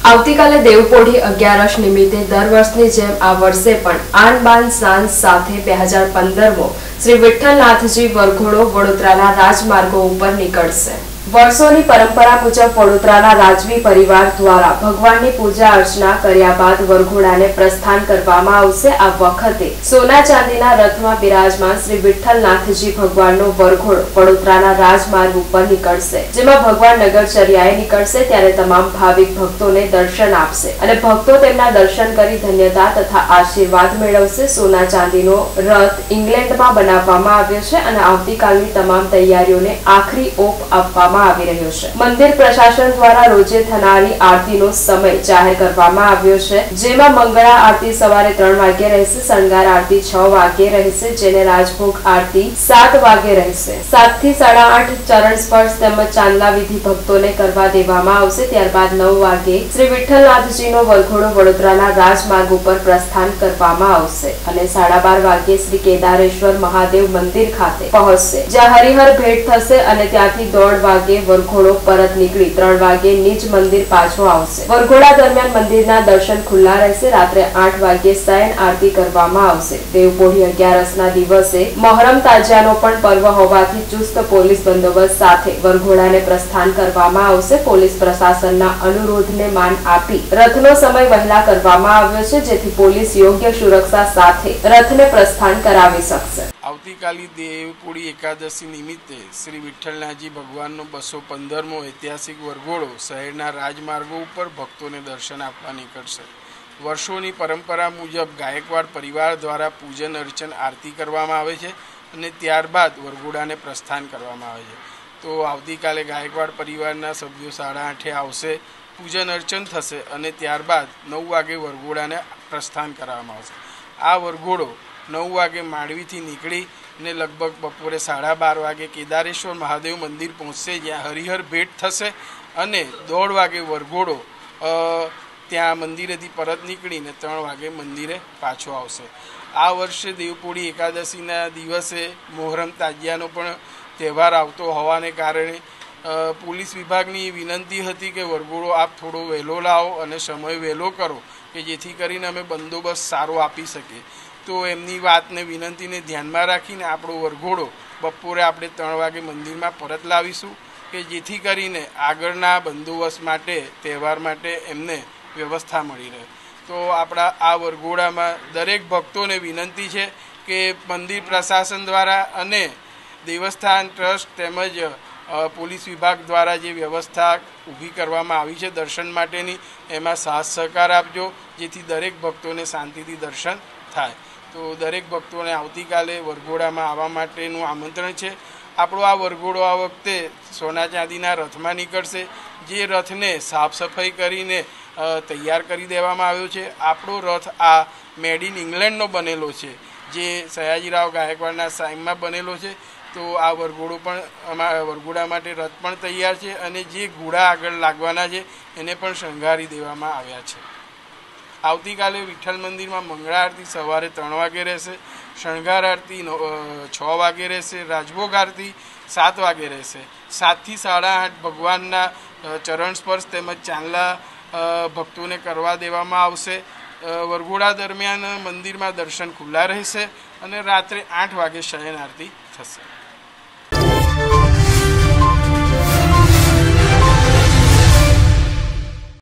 આવતીકાલે દેવપોઢી 11 નિમિત્તે દર વર્ષની જેમ આ વર્ષે પણ આન બાન શાન સાથે 2015મો શ્રી વિઠ્ઠલનાથજી વરઘોડો વડોદરાના રાજમાર્ગો ઉપર નીકળશે। વર્ષોની પરંપરા મુજબ વડોદરાના રાજવી પરિવાર દ્વારા ભગવાનની પૂજા અર્ચના કર્યા બાદ વરઘોડાને પ્રસ્થાન કરવામાં આવશે। આ વખતે સોના ચાંદીના રથમાં બિરાજમાન શ્રી વિઠ્ઠલનાથજી ભગવાનનો વરઘોડો વડોદરાના રાજમાર્ગ ઉપર નીકળશે, જેમાં ભગવાન નગરચર્યાએ નીકળશે ત્યારે તમામ ભાવિક ભક્તોને દર્શન આપશે અને ભક્તો તેમના દર્શન કરી ધન્યતા તથા આશીર્વાદ મેળવશે। સોના ચાંદીનો રથ ઇંગ્લેન્ડમાં બનાવવામાં આવ્યો છે અને આવતીકાલની તમામ તૈયારીઓને આખરી ઓપ આપવામાં આવી રહ્યો છે। મંદિર પ્રશાસન દ્વારા રોજે થનારી આરતીનો સમય જાહેર કરવામાં આવ્યો છે, જેમાં મંગળા આરતી સવારે 3 વાગ્યે રહેશે, શણગાર આરતી 6 વાગ્યે રહેશે, જેને રાજભોગ આરતી 7 વાગ્યે રહેશે। 7 થી 8:30 ચરણ સ્પર્શ તેમજ ચાંદલા વિધિ ભક્તોને કરવા દેવામાં આવશે। ત્યારબાદ 9 વાગ્યે શ્રી વિઠ્ઠલનાથજીનો વરઘોડો વડોદરાના રાજમાર્ગ ઉપર પ્રસ્થાન કરવામાં આવશે અને 12:30 વાગ્યે શ્રી કેદારેશ્વર મહાદેવ મંદિર ખાતે પહોંચશે, જ્યાં હરિહર ભેટ થશે અને ત્યાંથી 1:30 વાગ્યે વરઘોડો પરત નીકળી 3 વાગ્યે નિજ મંદિર પાછો આવશે। વરઘોડા દરમિયાન મંદિરના દર્શન ખુલ્લા રહેશે। રાત્રે 8 વાગ્યે શયન આરતી કરવામાં આવશે। દેવપોઢી 11ના દિવસે મોહરમ તાજિયાનો પણ પર્વ હોવાથી ચુસ્ત પોલીસ બંદોબસ્ત સાથે વરઘોડાને પ્રસ્થાન કરવામાં આવશે। પોલીસ પ્રશાસનના અનુરોધને માન આપી રથનો સમય વહેલા કરવામાં આવ્યો છે, જેથી પોલીસ યોગ્ય સુરક્ષા સાથે રથને પ્રસ્થાન કરાવી શકશે। આવતીકાલે દેવપોઢી એકાદશી નિમિત્તે શ્રી વિઠ્ઠલનાથજી ભગવાનનો 215મો ઐતિહાસિક વરઘોડો શહેરના રાજમાર્ગો ઉપર ભક્તોને દર્શન આપવા નીકળશે। વર્ષોની પરંપરા મુજબ ગાયકવાડ પરિવાર દ્વારા પૂજન અર્ચન આરતી કરવામાં આવે છે અને ત્યારબાદ વરઘોડાને પ્રસ્થાન કરવામાં આવે છે। તો આવતીકાલે ગાયકવાડ પરિવારના સભ્યો 8:30 આવશે, પૂજન અર્ચન થશે અને ત્યારબાદ 9 વાગે વરઘોડાને પ્રસ્થાન કરવામાં આવશે। આ વરઘોડો 9 વાગે માંડવીથી નીકળી ને લગભગ બપોરે 12:30 વાગે કેદારેશ્વર મહાદેવ મંદિર પહોંચશે, જ્યાં હરિહર ભેટ થશે અને 1:30 વાગે વરઘોડો ત્યાં મંદિરેથી પરત નીકળીને 3 વાગે મંદિરે પાછો આવશે। આ વર્ષે દેવપોઢી એકાદશીના દિવસે મોહરમ તાજિયાનો પણ તહેવાર આવતો હોવાને કારણે પોલીસ વિભાગની વિનંતી હતી કે વરઘોડો આપ થોડો વહેલો લાવો અને સમય વહેલો કરો કે જેથી કરીને અમે બંદોબસ્ત સારો આપી શકીએ। તો એમની વાતને વિનંતીને ધ્યાનમાં રાખીને આપણો વરઘોડો બપોરે આપણે 3 વાગે મંદિરમાં પરત લાવીશું કે જેથી કરીને આગળના બંદોબસ્ત માટે તહેવાર માટે એમને વ્યવસ્થા મળી રહે। તો આપણા આ વરઘોડામાં દરેક ભક્તોને વિનંતી છે કે મંદિર પ્રશાસન દ્વારા અને દેવસ્થાન ટ્રસ્ટ તેમજ પોલીસ વિભાગ દ્વારા જે વ્યવસ્થા ઊભી કરવામાં આવી છે દર્શન માટેની, એમાં સાથ સહકાર આપજો, જેથી દરેક ભક્તોને શાંતિથી દર્શન થાય। તો દરેક ભક્તોને આવતીકાલે વરઘોડામાં આવવા માટેનું આમંત્રણ છે। આપણો આ વરઘોડો આ વખતે સોના ચાંદીના રથમાં નીકળશે, જે રથને સાફ સફાઈ કરીને તૈયાર કરી દેવામાં આવ્યો છે। આપણો રથ આ મેડ ઇન ઇંગ્લેન્ડનો બનેલો છે, જે સયાજીરાવ ગાયકવાડના ટાઈમમાં બનેલો છે। તો આ વરઘોડો પણ વરઘોડા માટે રથ પણ તૈયાર છે અને જે ઘોડા આગળ લાગવાના છે એને પણ શણગારી દેવામાં આવ્યા છે। આવતીકાલે વિઠ્ઠલ મંદિરમાં મંગળા આરતી સવારે 3 વાગે રહેશે, શણગાર આરતી 6 વાગે રહેશે, રાજભોગ આરતી 7 વાગે રહેશે। 7 થી 8:30 ભગવાનના ચરણ સ્પર્શ તેમજ ચાંદલા ભક્તોને કરવા દેવામાં આવશે। વરઘોડા દરમિયાન મંદિરમાં દર્શન ખુલ્લા રહેશે અને રાત્રે 8 વાગે શયન આરતી થશે।